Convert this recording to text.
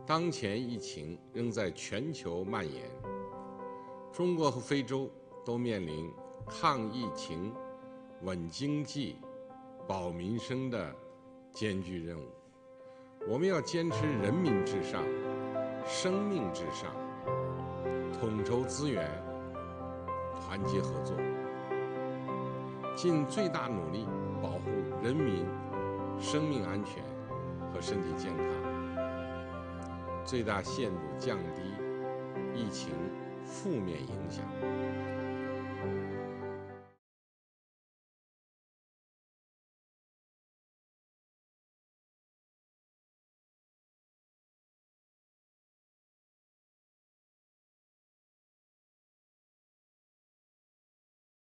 当前疫情仍在全球蔓延，中国和非洲都面临抗疫情、稳经济、保民生的艰巨任务。我们要坚持人民至上、生命至上，统筹资源，团结合作，尽最大努力保护人民生命安全和身体健康，最大限度降低疫情负面影响，